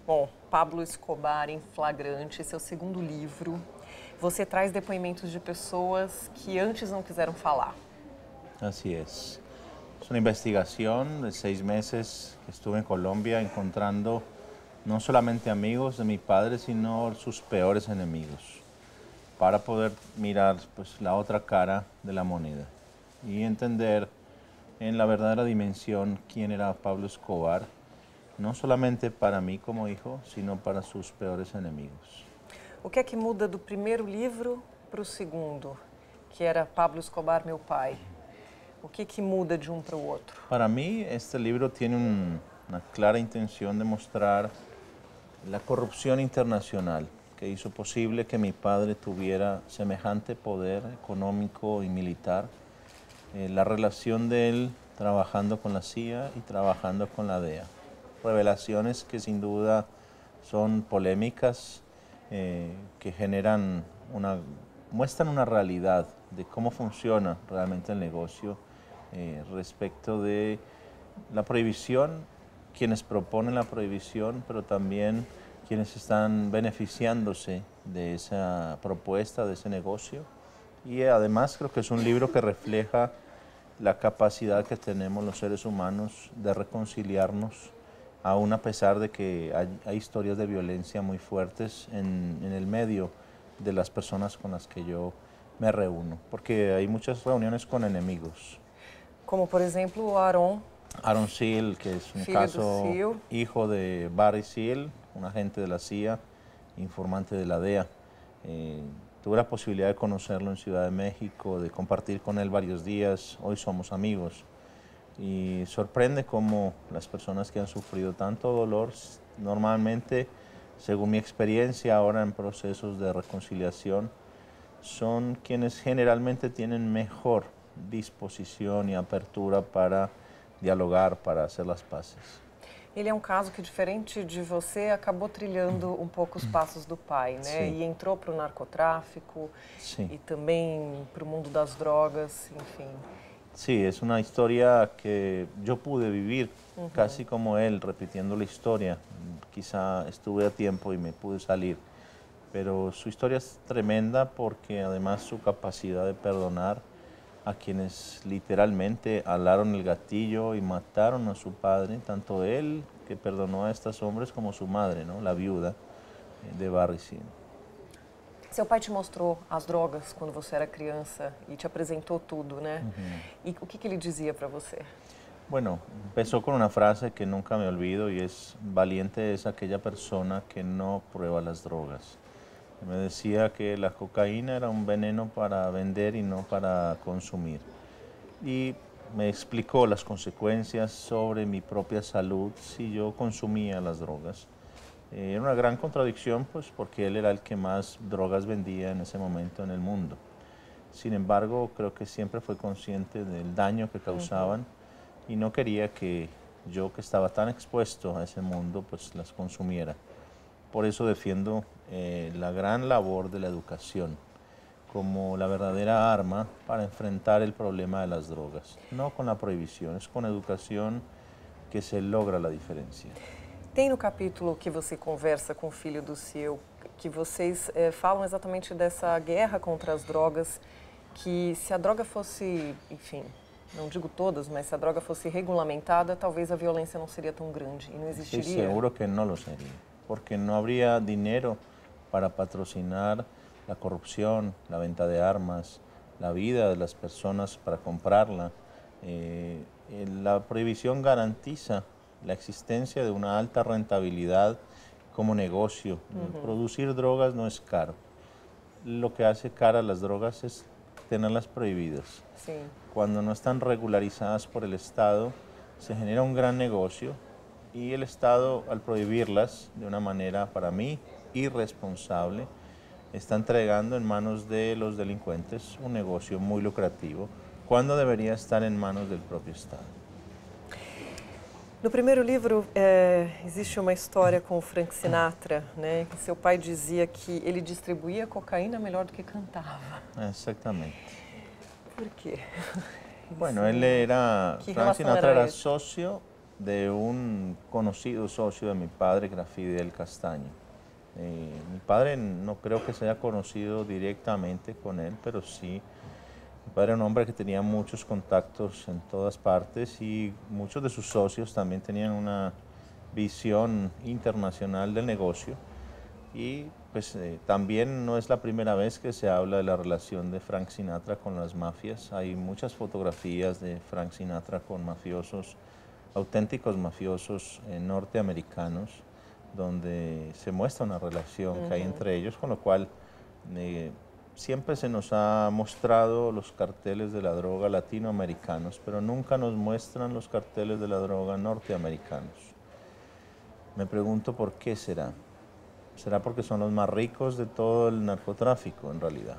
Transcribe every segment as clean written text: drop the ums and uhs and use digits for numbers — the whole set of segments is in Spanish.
Bom, Pablo Escobar em Flagrante, seu segundo livro. Você traz depoimentos de pessoas que antes não quiseram falar. Así es. Es una investigación de 6 meses que estuve en Colombia encontrando no solamente amigos de mi padre, sino sus peores enemigos, para poder mirar pues, la otra cara de la moneda y entender en la verdadera dimensión quién era Pablo Escobar, no solamente para mí como hijo, sino para sus peores enemigos. O que é que muda do primeiro livro para o segundo, que era Pablo Escobar, meu pai? O que muda de um para o outro? Para mí este libro tiene una clara intención de mostrar la corrupción internacional que hizo posible que mi padre tuviera semejante poder económico y militar, la relación de él trabajando con la CIA y trabajando con la DEA. Revelaciones que sin duda son polémicas, que muestran una realidad de cómo funciona realmente el negocio respecto de la prohibición, quienes proponen la prohibición, pero también quienes están beneficiándose de esa propuesta, de ese negocio. Y además creo que es un libro que refleja la capacidad que tenemos los seres humanos de reconciliarnos, aún a pesar de que hay historias de violencia muy fuertes en el medio de las personas con las que yo me reúno, porque hay muchas reuniones con enemigos. Como, por ejemplo, o Aaron. Aaron Seal, que es un caso hijo de Barry Seal, un agente de la CIA, informante de la DEA. Tuve la posibilidad de conocerlo en Ciudad de México, de compartir con él varios días. Hoy somos amigos. Y sorprende cómo las personas que han sufrido tanto dolor, normalmente, según mi experiencia ahora en procesos de reconciliación, son quienes generalmente tienen mejor disposición y apertura para dialogar, para hacer las paces. Ele é um caso que, diferente de você, acabou trilhando um pouco os passos do pai, né? Sim. E entrou para o narcotráfico. Sim. E também para o mundo das drogas, enfim. Sí, es una historia que yo pude vivir casi como él, repitiendo la historia. Quizá estuve a tiempo y me pude salir, pero su historia es tremenda porque además su capacidad de perdonar a quienes literalmente alaron el gatillo y mataron a su padre, tanto él que perdonó a estos hombres como su madre, ¿no? La viuda de Barry Seal. Seu pai te mostrou as drogas quando você era criança e te apresentou tudo, né? E o que ele dizia para você? Bueno, empezó con una frase que nunca me olvido y es: valiente es aquella persona que no prueba las drogas. Me decía que la cocaína era un veneno para vender y no para consumir. Y me explicó las consecuencias sobre mi propia salud si yo consumía las drogas. Era una gran contradicción, pues, porque él era el que más drogas vendía en ese momento en el mundo. Sin embargo, creo que siempre fue consciente del daño que causaban y no quería que yo, que estaba tan expuesto a ese mundo, pues las consumiera. Por eso defiendo la gran labor de la educación como la verdadera arma para enfrentar el problema de las drogas. No con la prohibición, es con educación que se logra la diferencia. Tem no capítulo que você conversa com o filho do seu, que vocês falam exatamente dessa guerra contra as drogas, que se a droga fosse, enfim, não digo todas, mas se a droga fosse regulamentada, talvez a violência não seria tão grande e não existiria. Estoy seguro que no lo sería, porque no habría dinero para patrocinar la corrupción, la venta de armas, la vida de las personas para comprarla. La prohibición garantiza la existencia de una alta rentabilidad como negocio. Producir drogas no es caro. Lo que hace caras las drogas es tenerlas prohibidas. Sí. Cuando no están regularizadas por el Estado, se genera un gran negocio y el Estado, al prohibirlas de una manera, para mí, irresponsable, está entregando en manos de los delincuentes un negocio muy lucrativo, cuando debería estar en manos del propio Estado. No primeiro livro, existe uma história com o Frank Sinatra, né? Que seu pai dizia que ele distribuía cocaína melhor do que cantava. Exactamente. Por qué? Bueno, él era, Frank Sinatra era socio de un conocido socio de mi padre, que era Fidel Castaño. Mi padre no creo que se haya conocido directamente con él, pero sí, mi padre era un hombre que tenía muchos contactos en todas partes y muchos de sus socios también tenían una visión internacional del negocio. Y pues también no es la primera vez que se habla de la relación de Frank Sinatra con las mafias. Hay muchas fotografías de Frank Sinatra con mafiosos, auténticos mafiosos norteamericanos, donde se muestra una relación que hay entre ellos, con lo cual siempre se nos ha mostrado los carteles de la droga latinoamericanos, pero nunca nos muestran los carteles de la droga norteamericanos. Me pregunto por qué será. ¿Será porque son los más ricos de todo el narcotráfico, en realidad?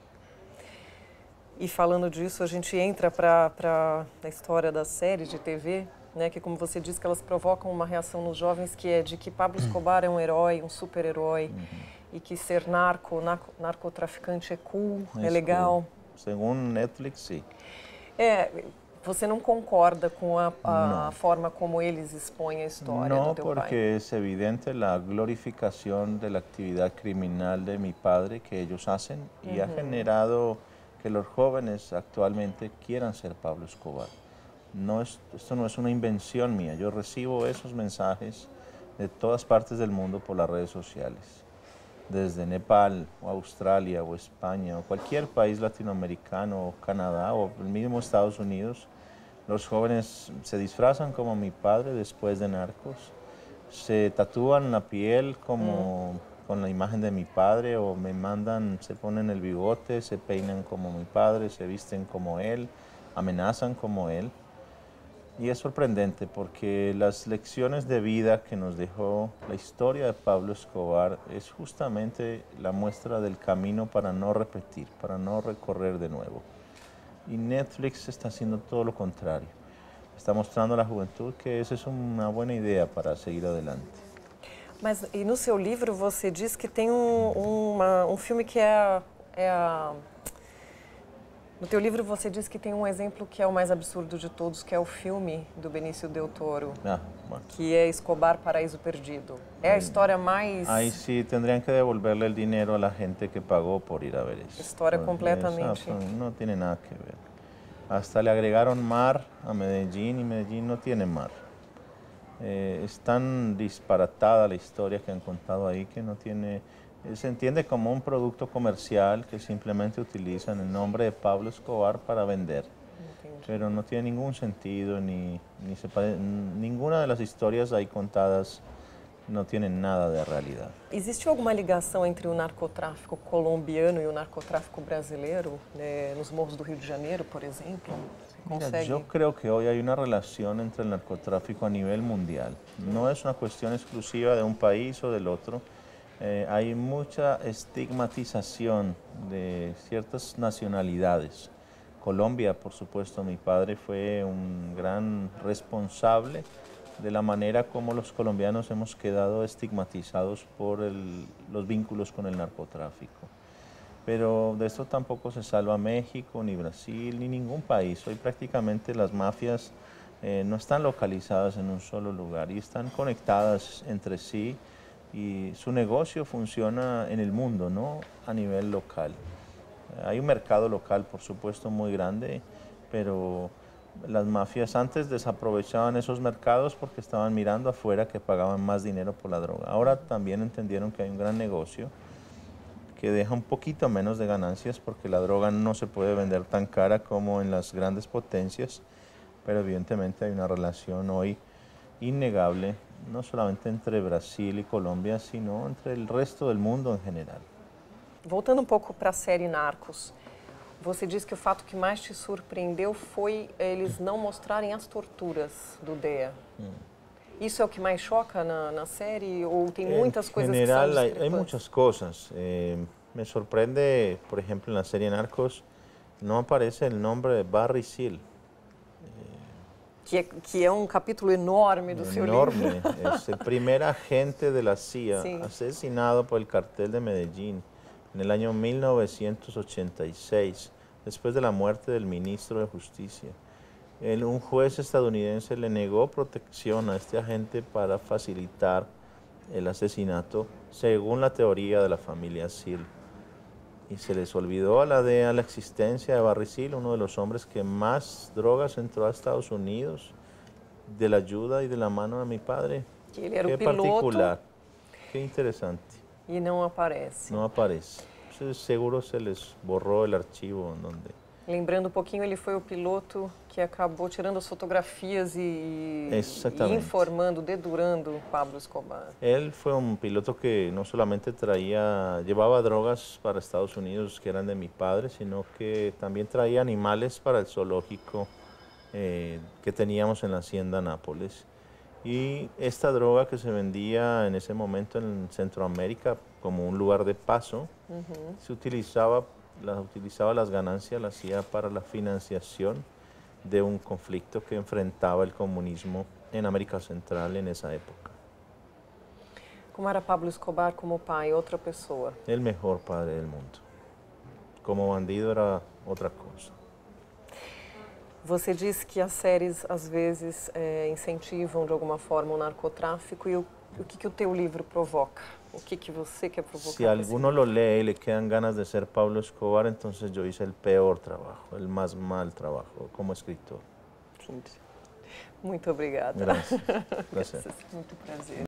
E falando disso, a gente entra para a história das séries de TV, né, que como você disse, que elas provocam uma reação nos jovens que é de que Pablo Escobar é um herói, um super-herói, e que ser narcotraficante é cool, é legal. Cool. Segundo Netflix, sim. Você não concorda com a forma como eles expõem a história do teu pai? No, porque es evidente la glorificación de la actividad criminal de mi padre que ellos hacen y ha generado que los jóvenes actualmente quieran ser Pablo Escobar. Esto no es una invención mía, yo recibo esos mensajes de todas partes del mundo por las redes sociales. Desde Nepal, o Australia, o España, o cualquier país latinoamericano, o Canadá, o el mismo Estados Unidos, los jóvenes se disfrazan como mi padre después de Narcos, se tatúan la piel como con la imagen de mi padre, o me mandan, se ponen el bigote, se peinan como mi padre, se visten como él, amenazan como él. Y es sorprendente porque las lecciones de vida que nos dejó la historia de Pablo Escobar es justamente la muestra del camino para no repetir, para no recorrer de nuevo. Y Netflix está haciendo todo lo contrario. Está mostrando a la juventud que esa es una buena idea para seguir adelante. Mas e no seu livro você diz que tem filme que No teu livro você diz que tem um exemplo que é o mais absurdo de todos, que é o filme do Benício Del Toro, que é Escobar, Paraíso Perdido. É a história mais... Ahí sí tendrían que devolverle el dinero a la gente que pagó por ir a ver eso. História completamente... No tiene nada que ver. Hasta le agregaron mar a Medellín y Medellín no tiene mar. Es tan disparatada la historia que han contado ahí que no tiene... Se entiende como un producto comercial que simplemente utilizan el nombre de Pablo Escobar para vender. Pero no tiene ningún sentido, ninguna de las historias ahí contadas no tienen nada de realidad. Existe alguma ligação entre o narcotráfico colombiano e o narcotráfico brasileiro, nos morros do Rio de Janeiro, por exemplo? Mira, yo creo que hoy hay una relación entre el narcotráfico a nivel mundial. No es una cuestión exclusiva de un país o del otro. Hay mucha estigmatización de ciertas nacionalidades. Colombia, por supuesto, mi padre fue un gran responsable de la manera como los colombianos hemos quedado estigmatizados por los vínculos con el narcotráfico. Pero de esto tampoco se salva México, ni Brasil, ni ningún país. Hoy prácticamente las mafias no están localizadas en un solo lugar y están conectadas entre sí. Y su negocio funciona en el mundo, no a nivel local. Hay un mercado local, por supuesto, muy grande, pero las mafias antes desaprovechaban esos mercados porque estaban mirando afuera que pagaban más dinero por la droga. Ahora también entendieron que hay un gran negocio que deja un poquito menos de ganancias porque la droga no se puede vender tan cara como en las grandes potencias, pero evidentemente hay una relación hoy innegable, no solamente entre Brasil y Colombia, sino entre el resto del mundo en general. Voltando pouco para a série Narcos, você diz que o fato que mais te surpreendeu foi eles não mostrarem as torturas do DEA. ¿Isso é o que mais choca na série ou tem muitas coisas que são discrepantes? En general hay muchas cosas. Me sorprende, por ejemplo, en la serie Narcos no aparece el nombre de Barry Seal. Que é um capítulo enorme do seu livro. Enorme. Es el primer agente de la CIA asesinado por el cartel de Medellín en el año 1986, después de la muerte del ministro de Justicia. Un juez estadounidense le negó protección a este agente para facilitar el asesinato, según la teoría de la familia Seal. Y se les olvidó a la DEA la existencia de Barry Seal, uno de los hombres que más drogas entró a Estados Unidos, de la ayuda y de la mano de mi padre. Que ele era Qué o piloto particular, qué interesante. e não aparece. No aparece. Seguro se les borró el archivo en donde... Lembrando um pouquinho, ele foi o piloto que acabou tirando as fotografias e informando, dedurando Pablo Escobar. Él fue un piloto que no solamente llevaba drogas para Estados Unidos que eran de mi padre, sino que también traía animales para el zoológico que teníamos en la hacienda Nápoles. Y esta droga que se vendía en ese momento en Centroamérica como un lugar de paso, se utilizaba las ganancias, las hacía para la financiación de un conflicto que enfrentaba el comunismo en América Central en esa época. Como era Pablo Escobar como pai, outra pessoa? El mejor padre del mundo. Como bandido era otra cosa. Você diz que as séries, às vezes, incentivam, de alguma forma, o narcotráfico. E o que o teu livro provoca? O que você quer provocar? Si alguno lo lee y le quedan ganas de ser Pablo Escobar, entonces yo hice el peor trabajo, el más mal trabajo como escritor. Entendi. Muito obrigada. Gracias. Prazer. Muito prazer.